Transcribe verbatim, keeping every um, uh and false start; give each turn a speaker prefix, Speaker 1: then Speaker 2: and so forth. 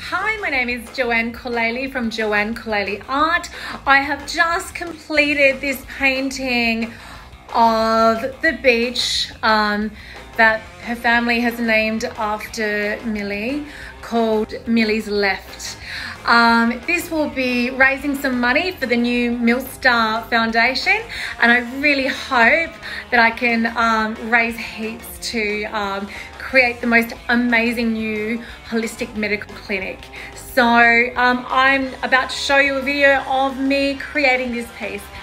Speaker 1: Hi, my name is Joanne Colely from Joanne Colely Art. I have just completed this painting of the beach um, that her family has named after Milli, called Milli's Left. Um, this will be raising some money for the new Millstar Foundation, and I really hope that I can um, raise heaps to um, create the most amazing new holistic medical clinic. So um, I'm about to show you a video of me creating this piece.